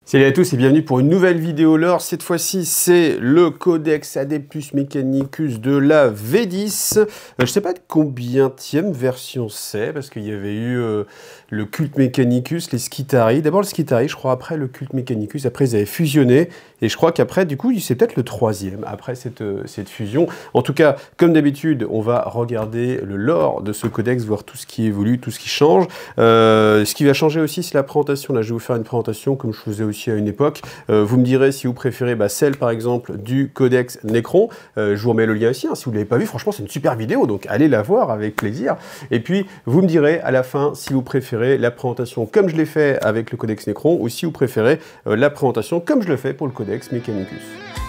Salut à tous et bienvenue pour une nouvelle vidéo lore. Cette fois-ci, c'est le Codex Adeptus Mechanicus de la V10. Je ne sais pas de combienième version c'est, parce qu'il y avait eu le Cult Mechanicus, les Skitarii. D'abord le Skitarii, je crois, après le Cult Mechanicus. Après, ils avaient fusionné. Et je crois qu'après, du coup, c'est peut-être le troisième, après cette fusion. En tout cas, comme d'habitude, on va regarder le lore de ce codex, voir tout ce qui évolue, tout ce qui change. Ce qui va changer aussi, c'est la présentation. Là, je vais vous faire une présentation comme je faisais aussi à une époque. Vous me direz si vous préférez celle, par exemple, du codex Necron. Je vous remets le lien ici. Hein, si vous ne l'avez pas vu, franchement, c'est une super vidéo, donc allez la voir avec plaisir. Et puis, vous me direz à la fin si vous préférez la présentation comme je l'ai fait avec le codex Necron, ou si vous préférez la présentation comme je le fais pour le codex Mechanicus.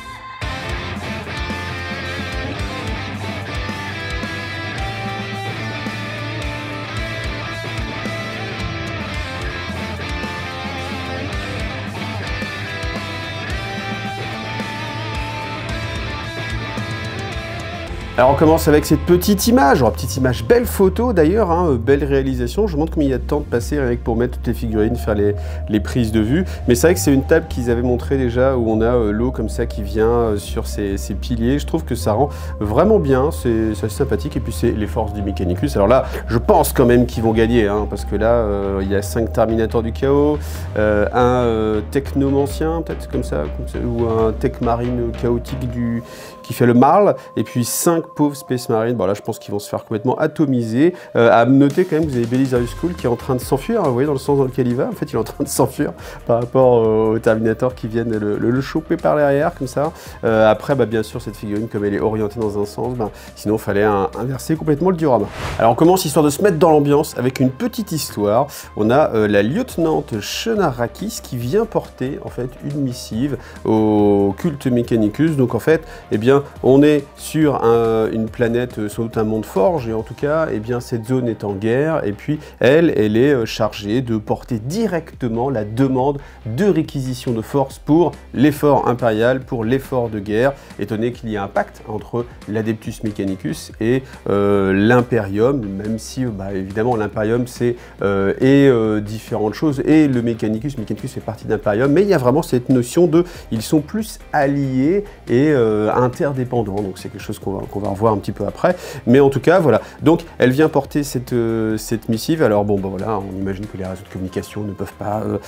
Alors on commence avec cette petite image, belle photo d'ailleurs, hein, belle réalisation. Je vous montre combien il y a de temps de passer avec pour mettre toutes les figurines, faire les prises de vue. Mais c'est vrai que c'est une table qu'ils avaient montré déjà où on a l'eau comme ça qui vient sur ces piliers. Je trouve que ça rend vraiment bien, c'est sympathique. Et puis c'est les forces du Mechanicus. Alors là, je pense quand même qu'ils vont gagner, hein, parce que là, il y a 5 Terminators du Chaos, un Technomancien, peut-être comme ça, ou un Tech Marine chaotique qui fait le Marl, et puis 5 pauvres Space Marines. Bon là je pense qu'ils vont se faire complètement atomiser. À noter quand même que vous avez Belisarius School qui est en train de s'enfuir, vous voyez dans le sens dans lequel il va, en fait il est en train de s'enfuir par rapport aux Terminators qui viennent le choper par derrière comme ça. Après bien sûr cette figurine comme elle est orientée dans un sens, sinon il fallait inverser complètement le diorama. Alors on commence histoire de se mettre dans l'ambiance avec une petite histoire. On a la lieutenante Shenarakis qui vient porter en fait une missive au culte Mechanicus. Donc en fait, on est sur une planète, sans doute un monde forge, et en tout cas, cette zone est en guerre, et puis elle est chargée de porter directement la demande de réquisition de force pour l'effort impérial, pour l'effort de guerre, étant donné qu'il y a un pacte entre l'Adeptus Mechanicus et l'Imperium, même si, évidemment, l'Imperium, c'est différentes choses, et le Mechanicus fait partie de l'Imperium, mais il y a vraiment cette notion de, ils sont plus alliés et interdépendants, donc c'est quelque chose qu'on va revoir un petit peu après, mais en tout cas, voilà. Donc, elle vient porter cette missive. Alors voilà, on imagine que les réseaux de communication ne peuvent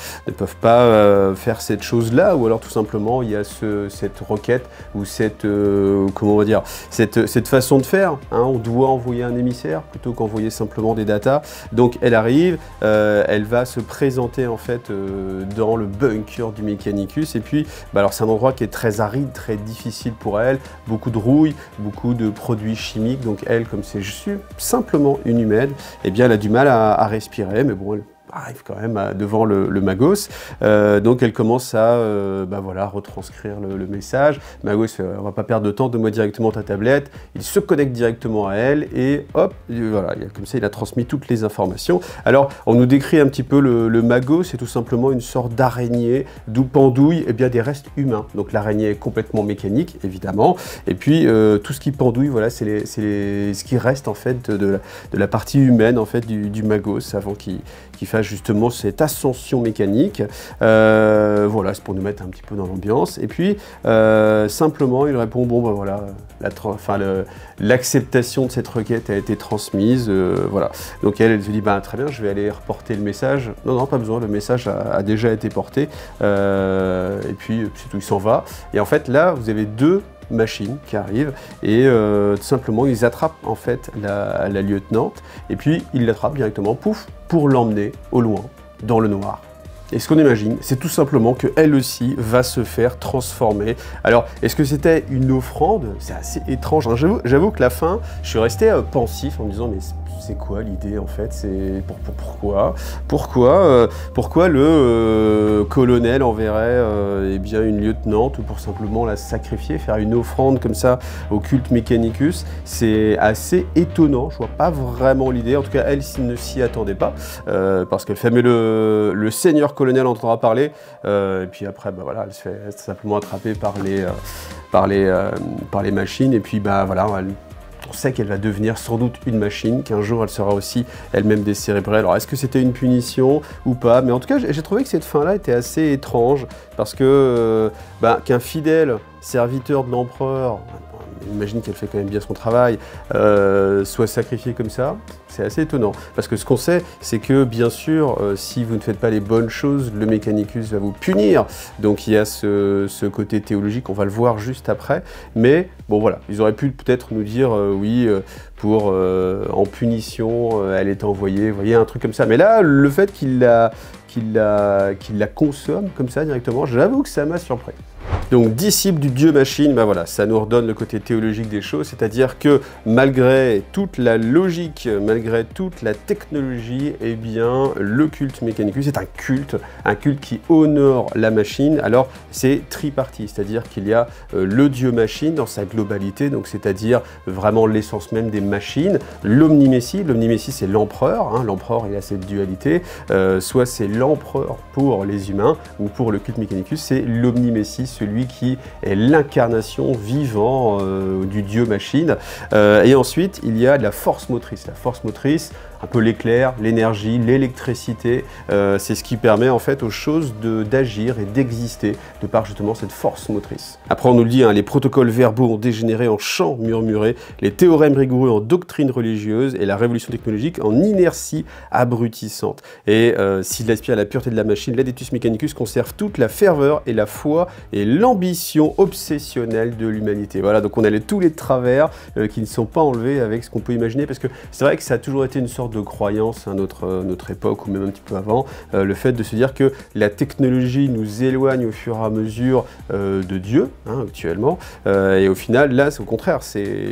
pas faire cette chose-là, ou alors tout simplement, il y a cette requête, ou cette, comment on va dire, cette façon de faire, hein, on doit envoyer un émissaire, plutôt qu'envoyer simplement des datas. Donc, elle arrive, elle va se présenter, en fait, dans le bunker du Mechanicus, et puis, alors c'est un endroit qui est très aride, très difficile pour elle, beaucoup de rouille, beaucoup de produits chimiques, donc elle, comme c'est simplement une humaine, elle a du mal à respirer, mais bon, elle arrive quand même devant le Magos, donc elle commence à retranscrire le message. Magos, on va pas perdre de temps, donne-moi directement ta tablette. Il se connecte directement à elle et hop, voilà, comme ça il a transmis toutes les informations. Alors on nous décrit un petit peu le Magos, c'est tout simplement une sorte d'araignée d'où pendouille des restes humains. Donc l'araignée est complètement mécanique évidemment, et puis tout ce qui pendouille, voilà, c'est ce qui reste en fait de la partie humaine en fait du Magos avant qu'il fasse justement cette ascension mécanique. Voilà, c'est pour nous mettre un petit peu dans l'ambiance. Et puis, simplement, il répond, voilà, l'acceptation de cette requête a été transmise. Voilà. Donc elle se dit, très bien, je vais aller reporter le message. Non, pas besoin, le message a déjà été porté. Et puis, c'est tout, il s'en va. Et en fait, là, vous avez deux machines qui arrivent et tout simplement ils attrapent en fait la lieutenante, et puis ils l'attrapent directement, pouf, pour l'emmener au loin dans le noir. Et ce qu'on imagine, c'est tout simplement qu'elle aussi va se faire transformer. Alors, est-ce que c'était une offrande? C'est assez étrange, hein. J'avoue que la fin, je suis resté pensif en me disant, mais c'est quoi l'idée en fait? C'est pourquoi le colonel enverrait une lieutenante pour simplement la sacrifier, faire une offrande comme ça au culte Mechanicus? C'est assez étonnant, je vois pas vraiment l'idée. En tout cas, elle ne s'y attendait pas, parce que le seigneur colonel entendra parler, et puis après, voilà, elle se fait simplement attraper par les machines, et puis voilà, on sait qu'elle va devenir sans doute une machine, qu'un jour elle sera aussi elle-même décérébrée. Alors est-ce que c'était une punition ou pas? Mais en tout cas, j'ai trouvé que cette fin-là était assez étrange, parce que qu'un fidèle serviteur de l'empereur, imagine qu'elle fait quand même bien son travail, soit sacrifiée comme ça, c'est assez étonnant. Parce que ce qu'on sait, c'est que bien sûr, si vous ne faites pas les bonnes choses, le Mechanicus va vous punir. Donc il y a ce côté théologique, on va le voir juste après. Mais bon voilà, ils auraient pu peut-être nous dire oui, en punition, elle est envoyée, vous voyez, un truc comme ça. Mais là, le fait qu'il la consomme comme ça directement, j'avoue que ça m'a surpris. Donc, disciple du dieu machine, voilà, ça nous redonne le côté théologique des choses, c'est-à-dire que malgré toute la logique, malgré toute la technologie, eh bien, le culte Mechanicus est un culte qui honore la machine. Alors, c'est tripartite, c'est-à-dire qu'il y a le dieu machine dans sa globalité, donc c'est-à-dire vraiment l'essence même des machines, l'omnimésie c'est l'empereur, hein, l'empereur il a cette dualité, soit c'est l'empereur pour les humains, ou pour le culte Mechanicus, c'est l'omnimésie, celui qui est l'incarnation vivant du dieu machine. Et ensuite, il y a la force motrice. La force motrice, un peu l'éclair, l'énergie, l'électricité, c'est ce qui permet en fait aux choses d'agir et d'exister de par justement cette force motrice. Après on nous le dit, hein, les protocoles verbaux ont dégénéré en chants murmurés, les théorèmes rigoureux en doctrine religieuse et la révolution technologique en inertie abrutissante. Et s'il aspire à la pureté de la machine, l'Adeptus Mechanicus conserve toute la ferveur et la foi et l'ambition obsessionnelle de l'humanité. Voilà, donc on a tous les travers qui ne sont pas enlevés avec ce qu'on peut imaginer, parce que c'est vrai que ça a toujours été une sorte de croyance à notre époque, ou même un petit peu avant, le fait de se dire que la technologie nous éloigne au fur et à mesure de Dieu, hein, actuellement, et au final, là, c'est au contraire,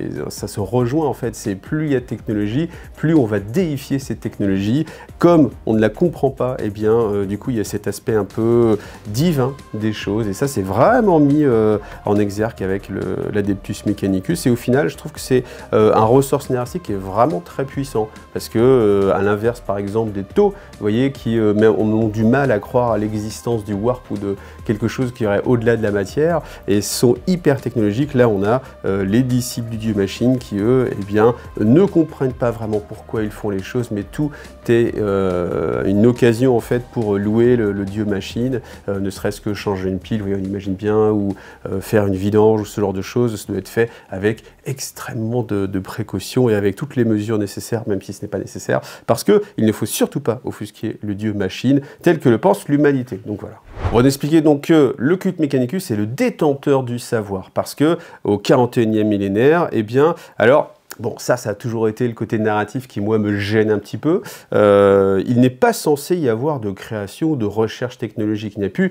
ça se rejoint en fait, c'est plus il y a de technologie, plus on va déifier cette technologie, comme on ne la comprend pas, et bien, du coup, il y a cet aspect un peu divin des choses, et ça, c'est vraiment mis en exergue avec l'Adeptus Mechanicus, et au final, je trouve que c'est un ressort scénaristique qui est vraiment très puissant, parce que à l'inverse par exemple des Tau, vous voyez, qui ont du mal à croire à l'existence du warp ou de quelque chose qui irait au-delà de la matière et sont hyper technologiques. Là on a les disciples du dieu machine qui eux eh bien, ne comprennent pas vraiment pourquoi ils font les choses, mais tout est une occasion en fait pour louer le dieu machine, ne serait-ce que changer une pile, vous voyez, on imagine bien, ou faire une vidange ou ce genre de choses, ça doit être fait avec extrêmement de précautions et avec toutes les mesures nécessaires, même si ce n'est pas nécessaire, parce qu'il ne faut surtout pas offusquer le dieu machine tel que le pense l'humanité. Donc voilà. On va expliquer donc que le culte Mechanicus est le détenteur du savoir, parce que au 41e millénaire, eh bien, alors, bon, ça a toujours été le côté narratif qui, moi, me gêne un petit peu. Il n'est pas censé y avoir de création ou de recherche technologique. Il n'y a plus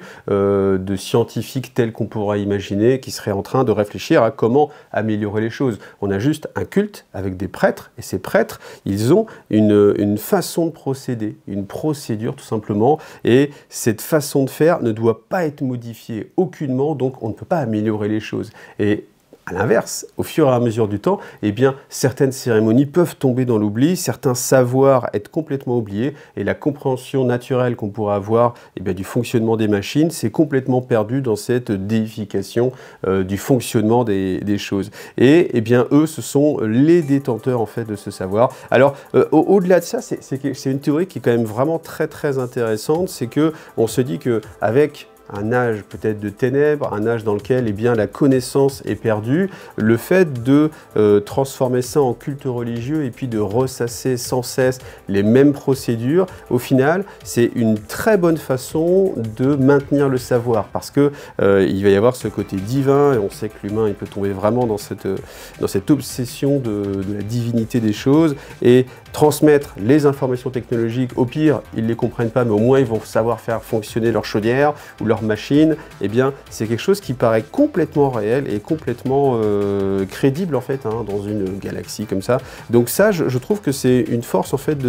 de scientifiques tels qu'on pourrait imaginer qui seraient en train de réfléchir à comment améliorer les choses. On a juste un culte avec des prêtres, et ces prêtres, ils ont une façon de procéder, une procédure tout simplement, et cette façon de faire ne doit pas être modifiée aucunement, donc on ne peut pas améliorer les choses. Et à l'inverse, au fur et à mesure du temps, eh bien, certaines cérémonies peuvent tomber dans l'oubli, certains savoirs être complètement oubliés, et la compréhension naturelle qu'on pourrait avoir eh bien, du fonctionnement des machines, c'est complètement perdu dans cette déification du fonctionnement des choses. Et eh bien, eux, ce sont les détenteurs en fait de ce savoir. Alors, au-delà de ça, c'est une théorie qui est quand même vraiment très très intéressante, c'est que on se dit qu'avec un âge peut-être de ténèbres, un âge dans lequel eh bien, la connaissance est perdue, le fait de transformer ça en culte religieux et puis de ressasser sans cesse les mêmes procédures, au final, c'est une très bonne façon de maintenir le savoir, parce que il va y avoir ce côté divin, et on sait que l'humain il peut tomber vraiment dans cette obsession de la divinité des choses, et transmettre les informations technologiques, au pire, ils ne les comprennent pas, mais au moins ils vont savoir faire fonctionner leur chaudière ou leur machine, eh bien, c'est quelque chose qui paraît complètement réel et complètement crédible, en fait, hein, dans une galaxie comme ça. Donc ça, je trouve que c'est une force, en fait, de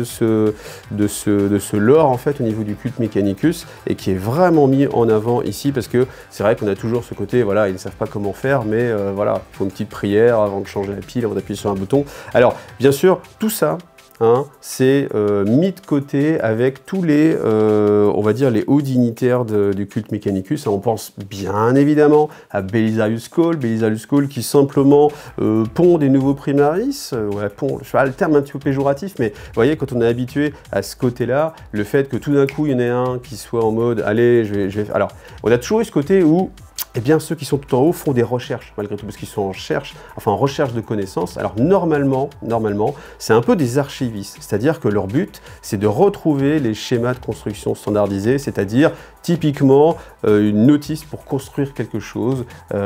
ce lore, en fait, au niveau du culte Mechanicus, et qui est vraiment mis en avant ici, parce que c'est vrai qu'on a toujours ce côté, voilà, ils ne savent pas comment faire, mais voilà, il faut une petite prière avant de changer la pile, avant d'appuyer sur un bouton. Alors, bien sûr, tout ça, hein, c'est mis de côté avec tous les, on va dire, les hauts dignitaires du culte Mechanicus. On pense bien évidemment à Belisarius Cawl qui simplement pond des nouveaux primaris. Ouais, pond, je sais pas le terme un petit peu péjoratif, mais vous voyez, quand on est habitué à ce côté-là, le fait que tout d'un coup, il y en ait un qui soit en mode, allez, je vais... Alors, on a toujours eu ce côté où eh bien, ceux qui sont tout en haut font des recherches, malgré tout, parce qu'ils sont en recherche de connaissances. Alors, normalement, c'est un peu des archivistes, c'est-à-dire que leur but, c'est de retrouver les schémas de construction standardisés, c'est-à-dire, typiquement, une notice pour construire quelque chose,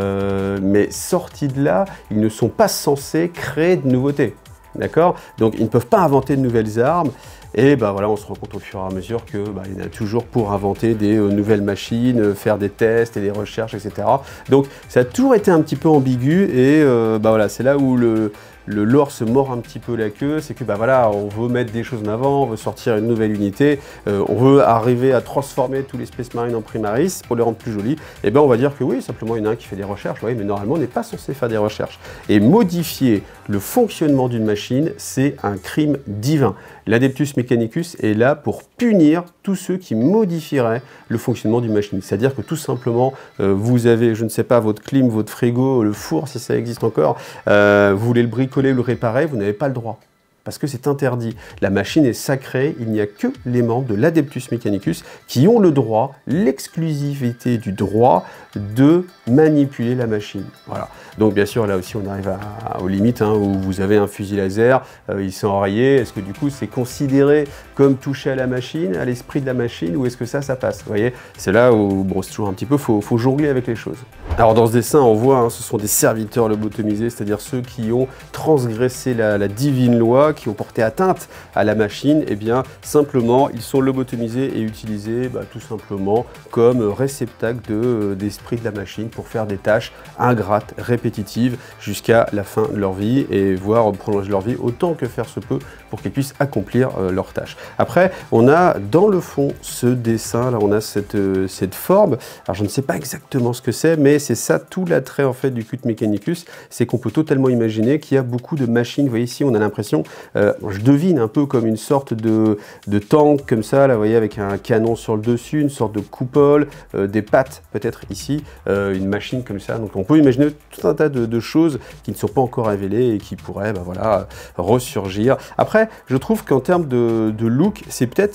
mais sortis de là, ils ne sont pas censés créer de nouveautés, d'accord? Donc, ils ne peuvent pas inventer de nouvelles armes. Et ben voilà, on se rend compte au fur et à mesure que il y en a toujours pour inventer des nouvelles machines, faire des tests et des recherches, etc. Donc ça a toujours été un petit peu ambigu et voilà, c'est là où le lore se mord un petit peu la queue, c'est que voilà, on veut mettre des choses en avant, on veut sortir une nouvelle unité, on veut arriver à transformer tous les Space Marines en Primaris pour les rendre plus jolis. Et ben on va dire que oui, simplement il y en a un qui fait des recherches, oui, mais normalement on n'est pas censé faire des recherches. Et modifier le fonctionnement d'une machine, c'est un crime divin. L'Adeptus Mechanicus est là pour punir tous ceux qui modifieraient le fonctionnement d'une machine. C'est-à-dire que tout simplement, vous avez, je ne sais pas, votre clim, votre frigo, le four, si ça existe encore, vous voulez le bricoler ou le réparer, vous n'avez pas le droit. Parce que c'est interdit. La machine est sacrée, il n'y a que les membres de l'Adeptus Mechanicus qui ont le droit, l'exclusivité du droit de manipuler la machine. Voilà. Donc bien sûr, là aussi, on arrive aux limites, hein, où vous avez un fusil laser, ils sont enrayés. Est-ce que du coup, c'est considéré comme toucher à la machine, à l'esprit de la machine, ou est-ce que ça passe? Vous voyez, c'est là où, bon, c'est toujours un petit peu, faut jongler avec les choses. Alors dans ce dessin, on voit, hein, ce sont des serviteurs lobotomisés, c'est-à-dire ceux qui ont transgressé la divine loi, qui ont porté atteinte à la machine. Et bien simplement, ils sont lobotomisés et utilisés tout simplement comme réceptacle d'esprit de la machine pour faire des tâches ingrates, répétitives, jusqu'à la fin de leur vie, et voire prolonger leur vie autant que faire se peut pour qu'ils puissent accomplir leurs tâches. Après, on a dans le fond ce dessin, là on a cette forme, alors je ne sais pas exactement ce que c'est, mais c'est ça tout l'attrait en fait du culte Mechanicus, c'est qu'on peut totalement imaginer qu'il y a beaucoup de machines. Vous voyez ici, on a l'impression, je devine un peu comme une sorte de tank comme ça, là vous voyez, avec un canon sur le dessus, une sorte de coupole, des pattes peut-être ici, une machine comme ça. Donc on peut imaginer tout un tas de choses qui ne sont pas encore révélées et qui pourraient voilà, ressurgir. Après, je trouve qu'en termes de look, c'est peut-être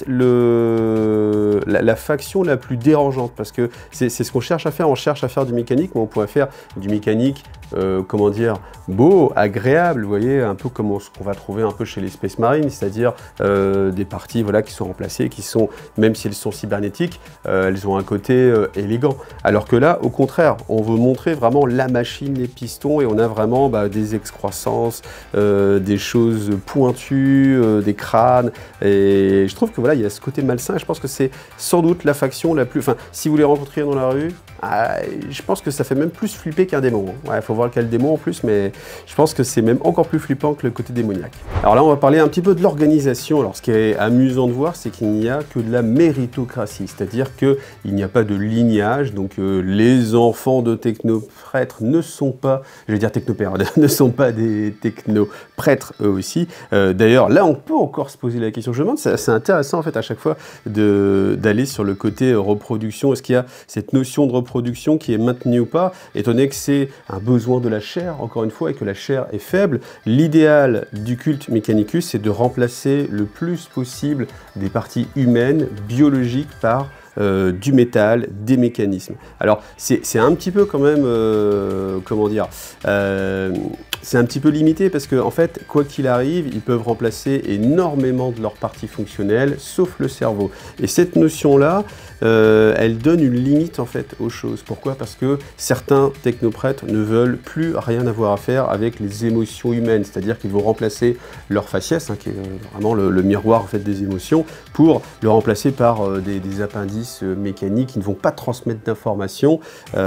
la faction la plus dérangeante, parce que c'est ce qu'on cherche à faire. On cherche à faire du mécanique, mais on pourrait faire du mécanique, comment dire, beau, agréable, vous voyez, un peu comme ce qu'on va trouver un peu chez les Space Marines, c'est-à-dire des parties voilà, qui sont remplacées, qui sont, même si elles sont cybernétiques, elles ont un côté élégant. Alors que là, au contraire, on veut montrer vraiment la machine, les pistons, et on a vraiment des excroissances, des choses pointues, des crânes, et je trouve que voilà, il y a ce côté malsain, et je pense que c'est sans doute la faction la plus... Enfin, si vous les rencontriez dans la rue, je pense que ça fait même plus flipper qu'un démon. Ouais, faut voir quel démon en plus, mais je pense que c'est même encore plus flippant que le côté démoniaque. Alors là, on va parler un petit peu de l'organisation. Alors ce qui est amusant de voir, c'est qu'il n'y a que de la méritocratie, c'est-à-dire qu'il n'y a pas de lignage, donc les enfants de technoprêtres ne sont pas, je vais dire technopères, ne sont pas des technoprêtres eux aussi. D'ailleurs, là, on peut encore se poser la question. Je me demande, c'est intéressant en fait à chaque fois d'aller sur le côté reproduction. Est-ce qu'il y a cette notion de reproduction qui est maintenue ou pas, étant donné que c'est un besoin de la chair, encore une fois, et que la chair est faible. L'idéal du culte Mechanicus, c'est de remplacer le plus possible des parties humaines, biologiques, par du métal, des mécanismes. Alors, c'est un petit peu quand même, comment dire, c'est un petit peu limité parce que, en fait, quoi qu'il arrive, ils peuvent remplacer énormément de leurs parties fonctionnelles, sauf le cerveau. Et cette notion-là, elle donne une limite, en fait, aux choses. Pourquoi? Parce que certains technoprêtres ne veulent plus rien avoir à faire avec les émotions humaines, c'est-à-dire qu'ils vont remplacer leur faciès, hein, qui est vraiment le miroir, en fait, des émotions, pour le remplacer par des appendices mécaniques qui ne vont pas transmettre d'informations,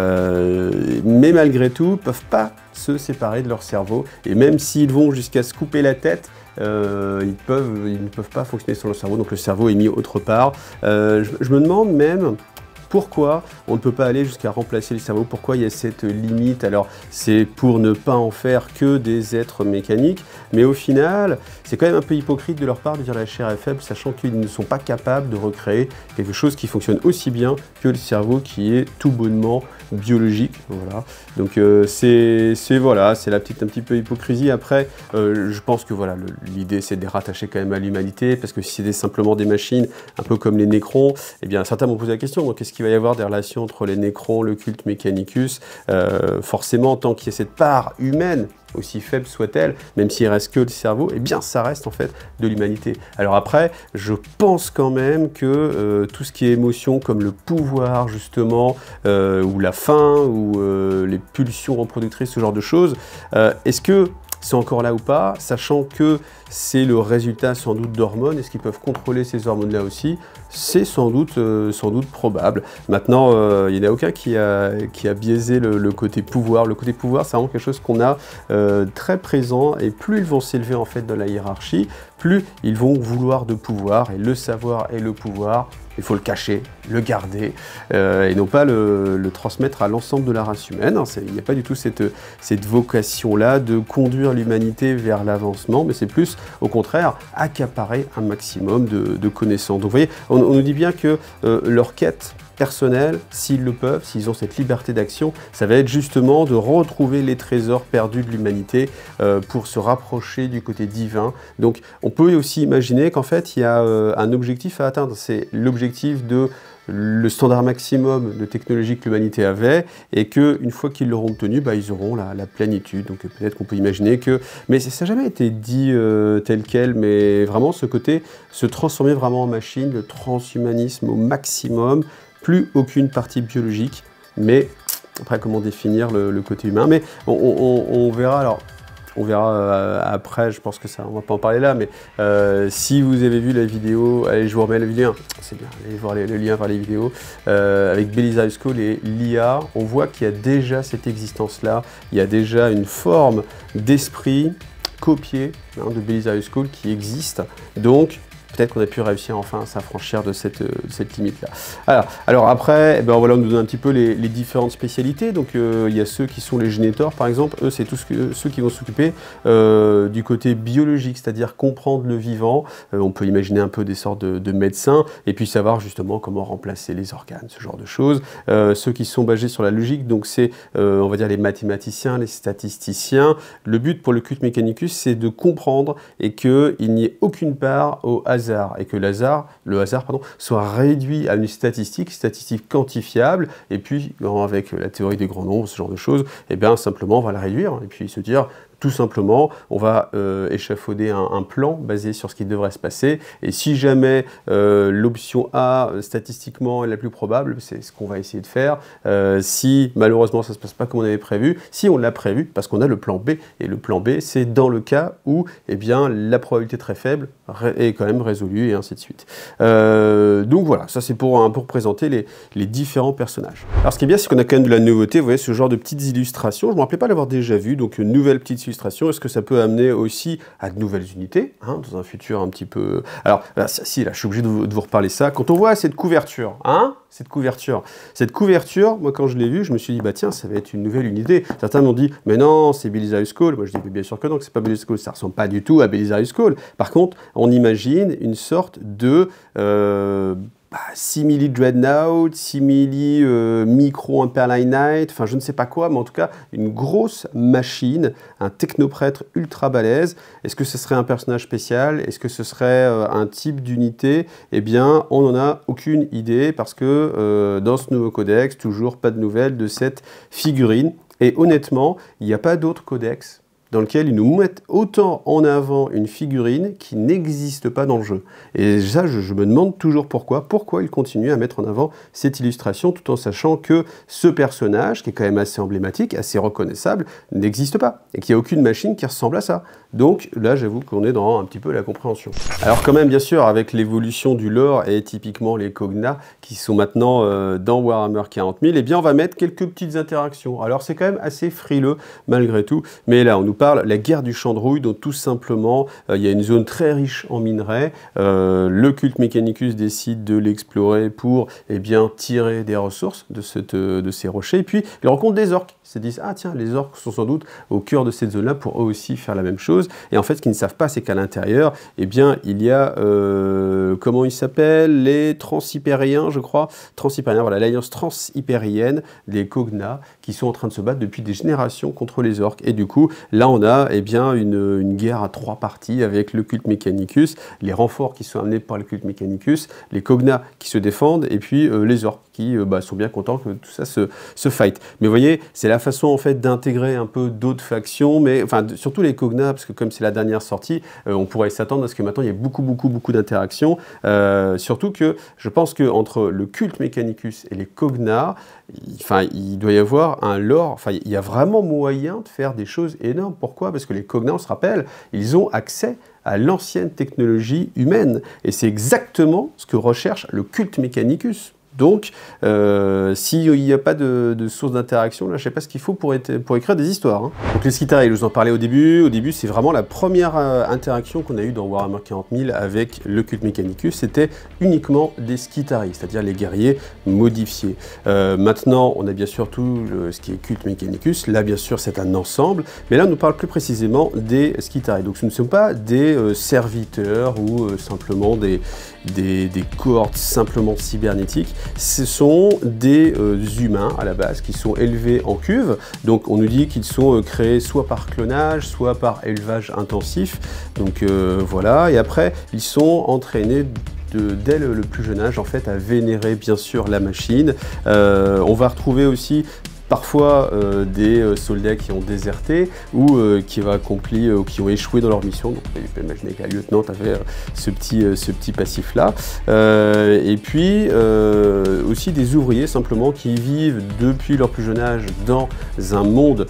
mais malgré tout, ne peuvent pas se séparer de leur cerveau, et même s'ils vont jusqu'à se couper la tête, ils ne peuvent pas fonctionner sur le cerveau, donc le cerveau est mis autre part. Je me demande même Pourquoi on ne peut pas aller jusqu'à remplacer le cerveau? Pourquoi il y a cette limite? Alors, c'est pour ne pas en faire que des êtres mécaniques, mais au final, c'est quand même un peu hypocrite de leur part de dire la chair est faible, sachant qu'ils ne sont pas capables de recréer quelque chose qui fonctionne aussi bien que le cerveau qui est tout bonnement biologique. Voilà. Donc c'est voilà, c'est la petite un petit peu hypocrisie. Après, je pense que voilà, l'idée c'est de les rattacher quand même à l'humanité, parce que si c'était simplement des machines, un peu comme les Nécrons, eh bien certains m'ont posé la question, qu'est-ce qu'il va y avoir des relations entre les Nécrons, le culte Mechanicus? Forcément, tant qu'il y a cette part humaine, aussi faible soit-elle, même s'il reste que le cerveau, eh bien ça reste en fait de l'humanité. Alors après, je pense quand même que tout ce qui est émotion, comme le pouvoir justement, ou la faim, ou les pulsions reproductrices, ce genre de choses, est-ce que c'est encore là ou pas, sachant que c'est le résultat sans doute d'hormones, est-ce qu'ils peuvent contrôler ces hormones-là aussi? C'est sans doute probable. Maintenant, il n'y en a aucun qui a biaisé le côté pouvoir. Le côté pouvoir, c'est vraiment quelque chose qu'on a très présent, et plus ils vont s'élever en fait dans la hiérarchie, plus ils vont vouloir de pouvoir, et le savoir et le pouvoir, il faut le cacher, le garder, et non pas le transmettre à l'ensemble de la race humaine. Il n'y a pas du tout cette vocation-là de conduire l'humanité vers l'avancement, mais c'est plus, au contraire, accaparer un maximum de connaissances. Donc vous voyez, on nous dit bien que leur quête personnelle, s'ils le peuvent, s'ils ont cette liberté d'action, ça va être justement de retrouver les trésors perdus de l'humanité pour se rapprocher du côté divin. Donc on peut aussi imaginer qu'en fait il y a un objectif à atteindre, c'est l'objectif de le standard maximum de technologie que l'humanité avait, et qu'une fois qu'ils l'auront obtenu, ils auront la plénitude. Donc peut-être qu'on peut imaginer que... Mais ça n'a jamais été dit tel quel, mais vraiment ce côté, se transformer vraiment en machine, le transhumanisme au maximum, plus aucune partie biologique, mais après comment définir le côté humain. Mais on verra alors... On verra après, je pense que ça, on va pas en parler là, mais si vous avez vu la vidéo, allez, je vous remets le lien, c'est bien, allez voir le lien vers les vidéos, avec Belisarius Cole et l'IA, on voit qu'il y a déjà cette existence-là, il y a déjà une forme d'esprit copié de Belisarius Cole qui existe, donc peut-être qu'on a pu réussir enfin à s'affranchir de cette limite-là. Alors après, voilà, on nous donne un petit peu les différentes spécialités. Donc il y a ceux qui sont les génétors, par exemple. Eux, c'est tous ceux qui vont s'occuper du côté biologique, c'est-à-dire comprendre le vivant. On peut imaginer un peu des sortes de médecins, et puis savoir justement comment remplacer les organes, ce genre de choses. Ceux qui sont basés sur la logique, donc c'est, on va dire, les mathématiciens, les statisticiens. Le but pour le culte Mechanicus, c'est de comprendre et qu'il n'y ait aucune part au hasard, et que le hasard soit réduit à une statistique quantifiable, et puis avec la théorie des grands nombres, ce genre de choses, et bien simplement on va la réduire, et puis se dire tout simplement, on va échafauder un plan basé sur ce qui devrait se passer, et si jamais l'option A, statistiquement, est la plus probable, c'est ce qu'on va essayer de faire. Si malheureusement ça ne se passe pas comme on avait prévu, si on l'a prévu, parce qu'on a le plan B, et le plan B, c'est dans le cas où la probabilité très faible est quand même résolue, et ainsi de suite. Donc voilà, ça c'est pour présenter les différents personnages. Alors ce qui est bien, c'est qu'on a quand même de la nouveauté, vous voyez, ce genre de petites illustrations, je ne me rappelais pas l'avoir déjà vu, donc une nouvelle petite illustration. Est-ce que ça peut amener aussi à de nouvelles unités, dans un futur un petit peu... Alors, là, je suis obligé de vous reparler ça. Quand on voit cette couverture, cette couverture, moi, quand je l'ai vue, je me suis dit, tiens, ça va être une nouvelle unité. Certains m'ont dit, mais non, c'est Belisarius Cole. Moi, je dis, mais bien sûr que non, que c'est pas Belisarius Cole. Ça ressemble pas du tout à Belisarius Cole. Par contre, on imagine une sorte de... simili Dreadnought, simili micro Imperline Knight, enfin je ne sais pas quoi, mais en tout cas une grosse machine, un technoprêtre ultra balèze. Est-ce que ce serait un personnage spécial? Est-ce que ce serait un type d'unité? Eh bien, on n'en a aucune idée, parce que dans ce nouveau codex, toujours pas de nouvelles de cette figurine. Et honnêtement, il n'y a pas d'autre codex dans lequel ils nous mettent autant en avant une figurine qui n'existe pas dans le jeu. Et ça, je me demande toujours pourquoi ils continuent à mettre en avant cette illustration, tout en sachant que ce personnage, qui est quand même assez emblématique, assez reconnaissable, n'existe pas, et qu'il n'y a aucune machine qui ressemble à ça. Donc là, j'avoue qu'on est dans un petit peu la compréhension. Alors quand même, bien sûr, avec l'évolution du lore, et typiquement les Kog'Maw, qui sont maintenant dans Warhammer 40 000, eh bien on va mettre quelques petites interactions. Alors c'est quand même assez frileux, malgré tout, mais là, on nous parle la guerre du Chandrouille, donc tout simplement, il y a une zone très riche en minerais. Le culte Mechanicus décide de l'explorer pour tirer des ressources de ces rochers. Et puis, il rencontre des orques. Ils se disent, ah tiens, les orques sont sans doute au cœur de cette zone-là pour eux aussi faire la même chose. Et en fait, ce qu'ils ne savent pas, c'est qu'à l'intérieur, il y a, comment ils s'appellent, les Transhypériens, je crois. Transhypériens, voilà, l'alliance transhypérienne des Kogna, qui sont en train de se battre depuis des générations contre les orques. Et du coup, là, on a une guerre à 3 parties avec le culte Mechanicus, les renforts qui sont amenés par le culte Mechanicus, les Kogna qui se défendent, et puis les orques qui sont bien contents que tout ça se fight. Mais vous voyez, c'est la façon en fait d'intégrer un peu d'autres factions, mais enfin surtout les Kogna, parce que comme c'est la dernière sortie, on pourrait s'attendre à ce que maintenant il y ait beaucoup d'interactions. Surtout que je pense qu'entre le culte Mechanicus et les Kogna, il doit y avoir un lore, il y a vraiment moyen de faire des choses énormes. Pourquoi? Parce que les Kogna, on se rappelle, ils ont accès à l'ancienne technologie humaine. Et c'est exactement ce que recherche le culte Mechanicus. Donc, s'il n'y a pas de source d'interaction, là, je ne sais pas ce qu'il faut pour écrire des histoires. Hein. Donc les Skitarii, je vous en parlais au début. Au début, c'est vraiment la première interaction qu'on a eue dans Warhammer 40 000 avec le culte Mechanicus. C'était uniquement des Skitarii, c'est-à-dire les guerriers modifiés. Maintenant, on a bien sûr tout ce qui est culte Mechanicus. Là, bien sûr, c'est un ensemble. Mais là, on nous parle plus précisément des Skitarii. Donc, ce ne sont pas des serviteurs ou simplement des cohortes simplement cybernétiques. Ce sont des humains à la base qui sont élevés en cuve. Donc on nous dit qu'ils sont créés soit par clonage, soit par élevage intensif. Donc voilà. Et après, ils sont entraînés dès le plus jeune âge en fait à vénérer bien sûr la machine. On va retrouver aussi parfois des soldats qui ont déserté ou qui ont échoué dans leur mission. Donc, vous pouvez imaginer que la lieutenante avait ce petit passif-là. Et puis aussi des ouvriers simplement qui vivent depuis leur plus jeune âge dans un monde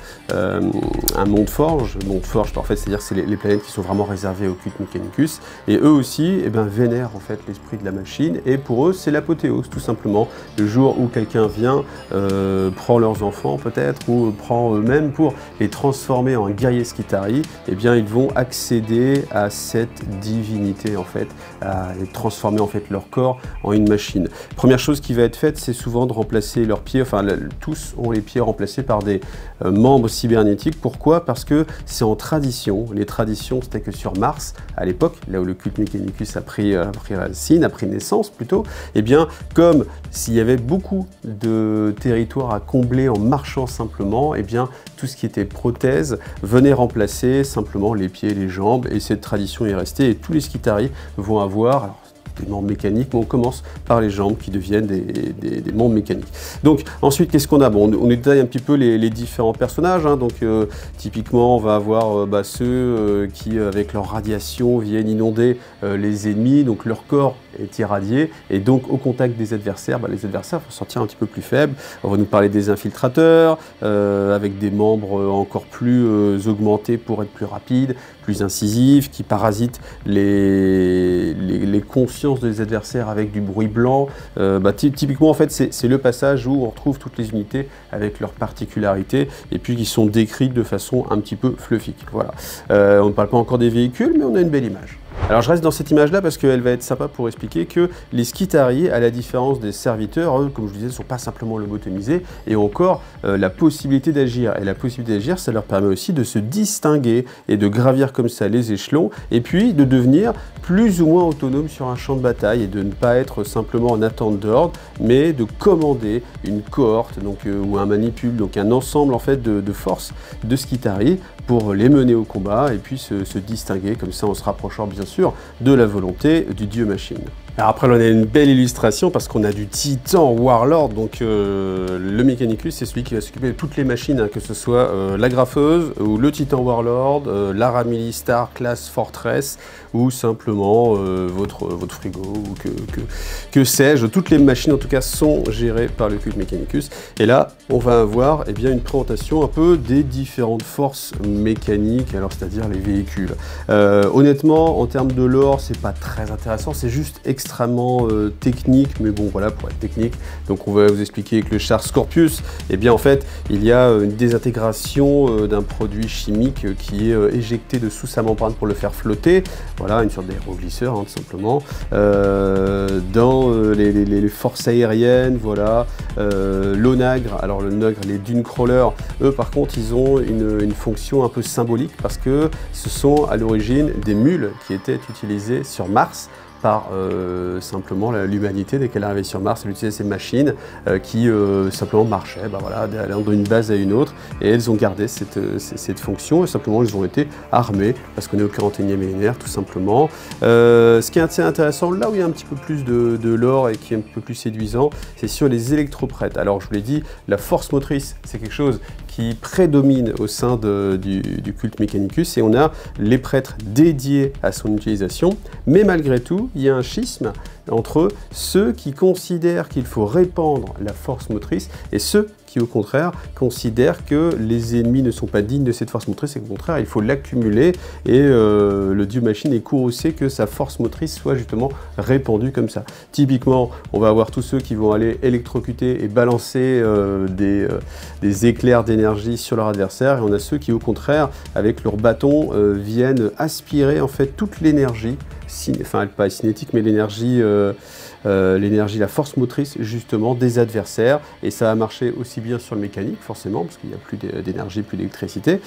forge. Monde forge, en fait, c'est-à-dire c'est les planètes qui sont vraiment réservées au culte Mechanicus. Et eux aussi vénèrent en fait l'esprit de la machine. Et pour eux, c'est l'apothéose, tout simplement. Le jour où quelqu'un vient, prend leurs enfants peut-être, ou prend eux-mêmes pour les transformer en guerriers Skitarii, ils vont accéder à cette divinité en fait, à transformer en fait leur corps en une machine. Première chose qui va être faite, c'est souvent de remplacer leurs pieds, tous ont les pieds remplacés par des membres cybernétiques. Pourquoi? Parce que c'est en tradition. Les traditions, c'était que sur Mars, à l'époque, là où le culte Mechanicus a pris racine, a pris naissance plutôt, comme s'il y avait beaucoup de territoires à combler en marchant simplement, tout ce qui était prothèse venait remplacer simplement les pieds et les jambes, et cette tradition est restée, et tous les Skitarii vont avoir des membres mécaniques, mais on commence par les jambes qui deviennent des membres mécaniques. Donc ensuite, qu'est-ce qu'on a? Bon, on détaille un petit peu les différents personnages, hein. Donc typiquement, on va avoir ceux qui, avec leur radiation, viennent inonder les ennemis, donc leur corps est irradié, et donc au contact des adversaires, les adversaires vont sortir un petit peu plus faibles. On va nous parler des infiltrateurs, avec des membres encore plus augmentés pour être plus rapides, plus incisifs, qui parasitent les consciences des adversaires avec du bruit blanc. Typiquement, en fait, c'est le passage où on retrouve toutes les unités avec leurs particularités, et puis qui sont décrites de façon un petit peu fluffique. Voilà. On ne parle pas encore des véhicules, mais on a une belle image. Alors je reste dans cette image-là parce qu'elle va être sympa pour expliquer que les Skitarii, à la différence des serviteurs, eux, comme je vous disais, ne sont pas simplement lobotomisés et ont encore la possibilité d'agir. Et la possibilité d'agir, ça leur permet aussi de se distinguer et de gravir comme ça les échelons, et puis de devenir plus ou moins autonome sur un champ de bataille et de ne pas être simplement en attente d'ordre, mais de commander une cohorte ou un manipule, donc un ensemble en fait de forces de Skitarii pour les mener au combat et puis se distinguer comme ça en se rapprochant bien sûr de la volonté du dieu machine. Alors après, on a une belle illustration parce qu'on a du Titan Warlord, donc le Mechanicus, c'est celui qui va s'occuper de toutes les machines, hein, que ce soit la graffeuse ou le Titan Warlord, l'Aramili Star classe Fortress ou simplement votre frigo ou que sais-je. Toutes les machines en tout cas sont gérées par le culte Mechanicus. Et là, on va avoir une présentation un peu des différentes forces mécaniques, alors c'est-à-dire les véhicules. Honnêtement, en termes de lore, c'est pas très intéressant, c'est juste extrêmement extrêmement technique, mais bon voilà, pour être technique, donc on va vous expliquer que le char Scorpius, eh bien en fait, il y a une désintégration d'un produit chimique qui est éjecté dessous sa membrane pour le faire flotter, voilà, une sorte d'aéroglisseur hein, tout simplement, dans les forces aériennes, voilà, l'onagre, alors le Nogre, les dune crawlers, eux par contre ils ont une fonction un peu symbolique parce que ce sont à l'origine des mules qui étaient utilisées sur Mars par simplement l'humanité. Dès qu'elle arrivait sur Mars, elle utilisait ces machines qui simplement marchaient, voilà, allant d'une base à une autre, et elles ont gardé cette fonction, et simplement elles ont été armées, parce qu'on est au 41e millénaire, tout simplement. Ce qui est assez intéressant, là où il y a un petit peu plus de lore et qui est un peu plus séduisant, c'est sur les électroprêtres. Alors je vous l'ai dit, la force motrice, c'est quelque chose qui prédomine au sein du culte Mechanicus, et on a les prêtres dédiés à son utilisation, mais malgré tout, il y a un schisme entre ceux qui considèrent qu'il faut répandre la force motrice et ceux qui, au contraire, considèrent que les ennemis ne sont pas dignes de cette force motrice et qu'au contraire, il faut l'accumuler, et le dieu machine est courroucé que sa force motrice soit justement répandue comme ça. Typiquement, on va avoir tous ceux qui vont aller électrocuter et balancer des éclairs d'énergie sur leur adversaire, et on a ceux qui, au contraire, avec leur bâton, viennent aspirer en fait toute l'énergie, enfin pas cinétique, mais l'énergie, la force motrice justement des adversaires, et ça a marché aussi bien sur le mécanique forcément parce qu'il n'y a plus d'énergie, plus d'électricité,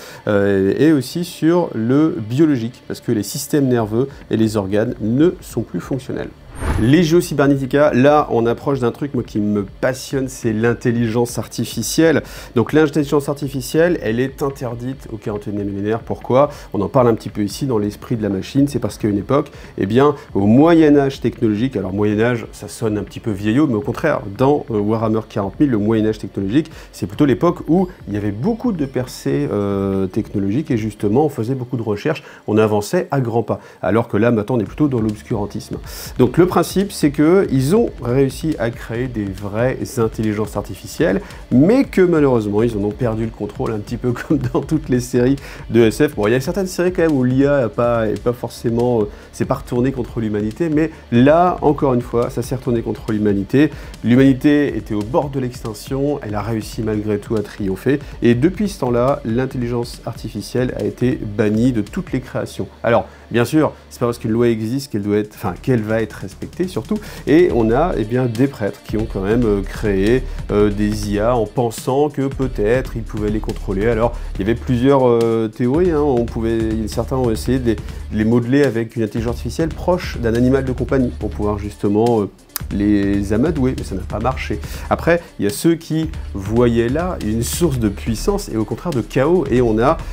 et aussi sur le biologique parce que les systèmes nerveux et les organes ne sont plus fonctionnels. Legio Cybernetica, là on approche d'un truc moi qui me passionne, c'est l'intelligence artificielle. Donc l'intelligence artificielle, elle est interdite au 41e millénaire. Pourquoi? On en parle un petit peu ici dans l'esprit de la machine, c'est parce qu'à une époque, eh bien au Moyen-Âge technologique, alors Moyen-Âge ça sonne un petit peu vieillot, mais au contraire, dans Warhammer 40 000, le Moyen-Âge technologique, c'est plutôt l'époque où il y avait beaucoup de percées technologiques, et justement on faisait beaucoup de recherches, on avançait à grands pas, alors que là maintenant on est plutôt dans l'obscurantisme. Donc le principe, c'est qu'ils ont réussi à créer des vraies intelligences artificielles, mais que malheureusement, ils en ont perdu le contrôle, un petit peu comme dans toutes les séries de SF. Bon, il y a certaines séries quand même où l'IA n'est pas forcément, c'est pas retourné contre l'humanité, mais là, encore une fois, ça s'est retourné contre l'humanité. L'humanité était au bord de l'extinction, elle a réussi malgré tout à triompher, et depuis ce temps-là, l'intelligence artificielle a été bannie de toutes les créations. Alors, bien sûr, c'est pas parce qu'une loi existe qu'elle doit être, enfin, qu'elle va être respectée surtout, et on a eh bien des prêtres qui ont quand même créé des IA en pensant que peut-être ils pouvaient les contrôler. Alors il y avait plusieurs théories, hein. Certains ont essayé de les modeler avec une intelligence artificielle proche d'un animal de compagnie pour pouvoir justement les amadouer, mais ça n'a pas marché. Après, il y a ceux qui voyaient là une source de puissance et au contraire de chaos, et on a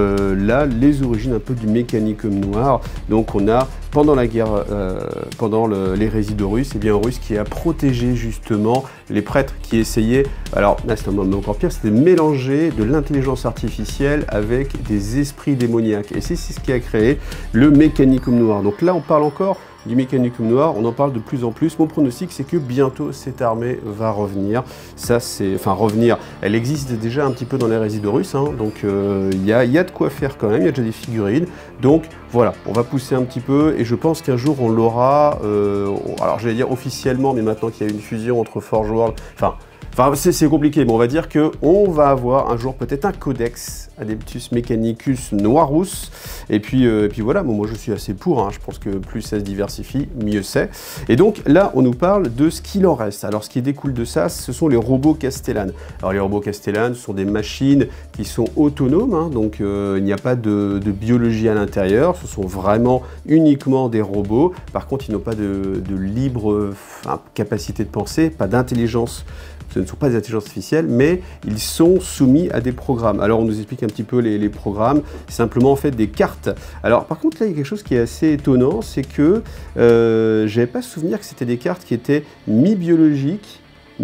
là les origines un peu du mécanicum noir. Donc on a pendant la guerre, pendant l'hérésie d'Horus, et bien Horus qui a protégé justement les prêtres qui essayaient, alors là c'est un moment encore pire, c'était de mélanger de l'intelligence artificielle avec des esprits démoniaques, et c'est ce qui a créé le mécanicum noir. Donc là on parle encore du mécanicum noir, on en parle de plus en plus. Mon pronostic, c'est que bientôt cette armée va revenir. Ça, c'est, enfin revenir, elle existe déjà un petit peu dans l'hérésie d'Horus, hein, donc il y a de quoi faire quand même, il y a déjà des figurines. Donc voilà, on va pousser un petit peu, et je pense qu'un jour on l'aura, alors j'allais dire officiellement, mais maintenant qu'il y a une fusion entre Forge World, Enfin, c'est compliqué, mais on va dire qu'on va avoir un jour peut-être un codex Adeptus Mechanicus Noirus. Et puis voilà, bon, moi je suis assez pour, hein, je pense que plus ça se diversifie, mieux c'est. Et donc là, on nous parle de ce qu'il en reste. Alors ce qui découle de ça, ce sont les robots Castellan. Alors les robots Castellan, ce sont des machines qui sont autonomes, hein, donc il n'y a pas de biologie à l'intérieur, ce sont vraiment uniquement des robots. Par contre, ils n'ont pas de libre capacité de penser, pas d'intelligence. Ce ne sont pas des intelligences artificielles, mais ils sont soumis à des programmes. Alors on nous explique un petit peu les programmes, simplement en fait des cartes. Alors par contre là il y a quelque chose qui est assez étonnant, c'est que j'avais pas souvenir que c'était des cartes qui étaient mi-biologiques,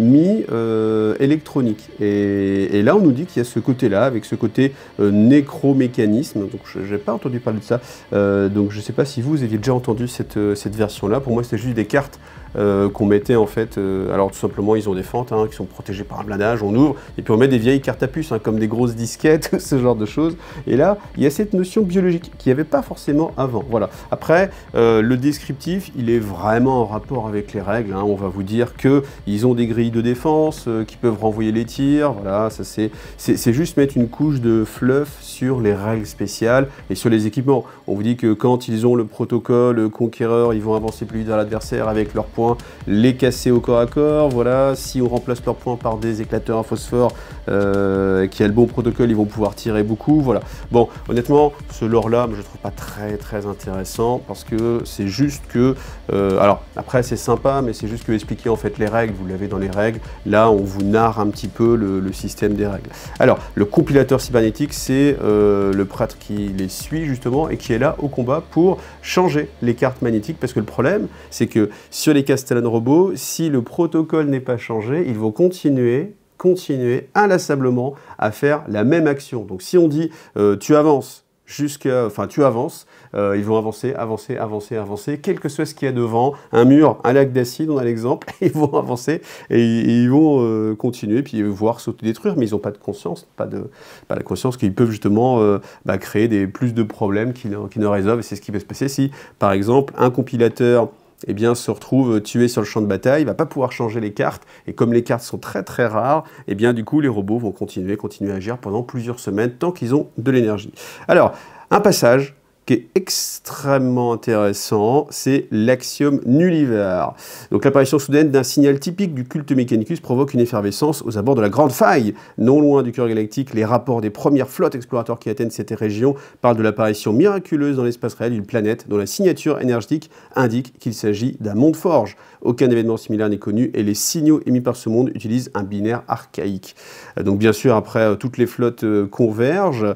mi-électronique. Et là, on nous dit qu'il y a ce côté-là, avec ce côté nécromécanisme. Donc, je n'ai pas entendu parler de ça. Donc, je ne sais pas si vous aviez déjà entendu cette version-là. Pour moi, c'était juste des cartes qu'on mettait en fait, alors tout simplement ils ont des fentes qui sont protégées par un blindage, on ouvre, et puis on met des vieilles cartes à puce, comme des grosses disquettes, ce genre de choses. Et là, il y a cette notion biologique qu'il n'y avait pas forcément avant. Voilà. Après, le descriptif, il est vraiment en rapport avec les règles. On va vous dire qu'ils ont des grilles de défense, qui peuvent renvoyer les tirs. Voilà, ça c'est juste mettre une couche de fluff sur les règles spéciales et sur les équipements. On vous dit que quand ils ont le protocole conquéreur, ils vont avancer plus vite vers l'adversaire avec leurs points, les casser au corps à corps. Voilà, si on remplace leurs points par des éclateurs à phosphore qui a le bon protocole, ils vont pouvoir tirer beaucoup. Voilà. Bon, honnêtement, ce lore-là, je ne trouve pas très intéressant parce que c'est juste que... alors, après, c'est sympa, mais c'est juste que expliquer en fait les règles, vous l'avez dans les règles. Là, on vous narre un petit peu le système des règles. Alors, le compilateur cybernétique, c'est le prêtre qui les suit justement et qui est là au combat pour changer les cartes magnétiques parce que le problème, c'est que sur les Castellan robots, si le protocole n'est pas changé, ils vont continuer inlassablement à faire la même action. Donc si on dit tu avances tu avances, ils vont avancer, quel que soit ce qu'il y a devant, un mur, un lac d'acide, on a l'exemple, ils vont avancer et ils vont continuer, puis voire s'autodétruire, mais ils n'ont pas de conscience, pas la conscience qu'ils peuvent justement créer plus de problèmes qu'ils ne résolvent, et c'est ce qui va se passer si, par exemple, un compilateur se retrouve tué sur le champ de bataille, il ne va pas pouvoir changer les cartes, et comme les cartes sont très rares, du coup les robots vont continuer à agir pendant plusieurs semaines, tant qu'ils ont de l'énergie. Alors, un passage qui est extrêmement intéressant, c'est l'axiome nullivar. Donc l'apparition soudaine d'un signal typique du culte Mechanicus provoque une effervescence aux abords de la Grande Faille. Non loin du cœur galactique, les rapports des premières flottes exploratoires qui atteignent cette région parlent de l'apparition miraculeuse dans l'espace réel d'une planète dont la signature énergétique indique qu'il s'agit d'un monde forge. Aucun événement similaire n'est connu et les signaux émis par ce monde utilisent un binaire archaïque. Donc bien sûr, après, toutes les flottes convergent,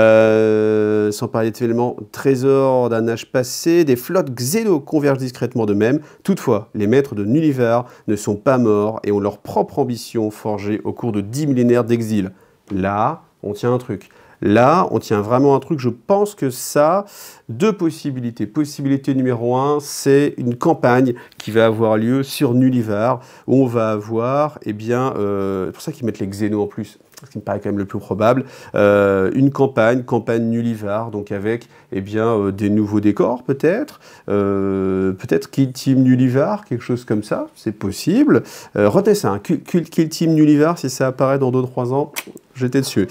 sans parler d'événements trésors d'un âge passé, des flottes xéno convergent discrètement de même. Toutefois, les maîtres de Nullivar ne sont pas morts et ont leur propre ambition forgée au cours de 10 millénaires d'exil. Là, on tient un truc. Là, on tient vraiment un truc. Je pense que ça, deux possibilités. Possibilité numéro 1, c'est une campagne qui va avoir lieu sur Nullivar, où on va avoir, c'est pour ça qu'ils mettent les xénos en plus, ce qui me paraît quand même le plus probable, une campagne Nullivar, donc avec des nouveaux décors peut-être, peut-être Kill Team Nullivar, quelque chose comme ça, c'est possible. Retenez ça, Kill Team Nullivar, si ça apparaît dans 2-3 ans, jetez dessus.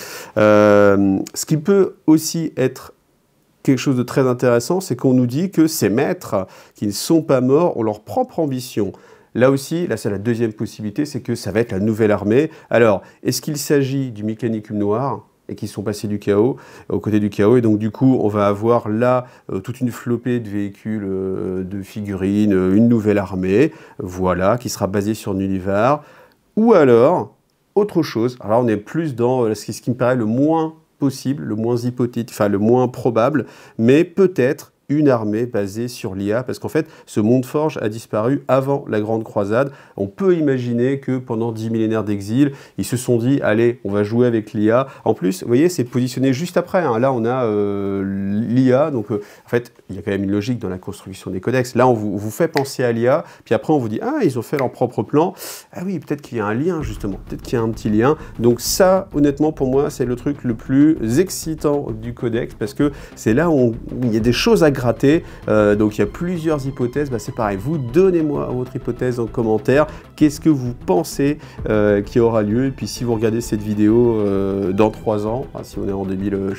Ce qui peut aussi être quelque chose de très intéressant, c'est qu'on nous dit que ces maîtres qui ne sont pas morts ont leur propre ambition. Là aussi, là c'est la deuxième possibilité, c'est que ça va être la nouvelle armée. Alors, est-ce qu'il s'agit du Mechanicum noir et qui sont passés du chaos, aux côtés du chaos, et donc du coup, on va avoir là toute une flopée de véhicules, de figurines, une nouvelle armée, voilà, qui sera basée sur Nullivar. Ou alors, autre chose, alors on est plus dans ce qui me paraît le moins possible, le moins hypothétique, enfin le moins probable, mais peut-être une armée basée sur l'IA, parce qu'en fait, ce monde forge a disparu avant la Grande Croisade. On peut imaginer que pendant 10 millénaires d'exil, ils se sont dit, allez, on va jouer avec l'IA. En plus, vous voyez, c'est positionné juste après. Là, on a l'IA, donc en fait, il y a quand même une logique dans la construction des codex. Là, on vous fait penser à l'IA, puis après, on vous dit, ah, ils ont fait leur propre plan. Ah oui, peut-être qu'il y a un lien, justement. Peut-être qu'il y a un petit lien. Donc ça, honnêtement, pour moi, c'est le truc le plus excitant du codex, parce que c'est là où il y a des choses à gratter, donc il y a plusieurs hypothèses, c'est pareil, vous donnez-moi votre hypothèse en commentaire, qu'est-ce que vous pensez qui aura lieu, et puis si vous regardez cette vidéo dans 3 ans, si on est en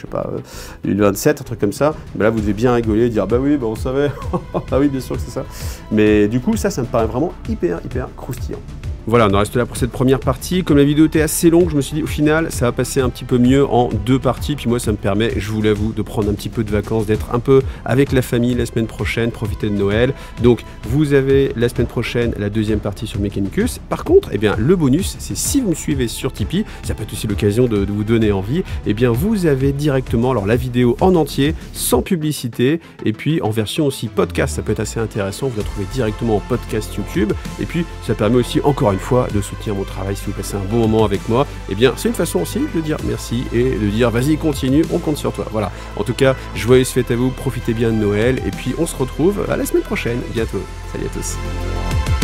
2027, un truc comme ça, là vous devez bien rigoler et dire bah oui, on savait, ah oui bien sûr que c'est ça, mais du coup ça me paraît vraiment hyper croustillant. Voilà, on en reste là pour cette première partie. Comme la vidéo était assez longue, je me suis dit au final, ça va passer un petit peu mieux en 2 parties. Puis moi, ça me permet, je vous l'avoue, de prendre un petit peu de vacances, d'être un peu avec la famille la semaine prochaine, profiter de Noël. Donc, vous avez la semaine prochaine la deuxième partie sur Mechanicus. Par contre, le bonus, c'est si vous me suivez sur Tipeee, ça peut être aussi l'occasion de vous donner envie, vous avez directement la vidéo en entier, sans publicité, et puis en version aussi podcast. Ça peut être assez intéressant, vous la trouvez directement en podcast YouTube. Et puis, ça permet aussi, encore une fois, de soutenir mon travail. Si vous passez un bon moment avec moi, c'est une façon aussi de dire merci et de dire vas-y, continue, on compte sur toi. Voilà. En tout cas, joyeuses fêtes à vous, profitez bien de Noël et puis on se retrouve à la semaine prochaine, bientôt. Salut à tous.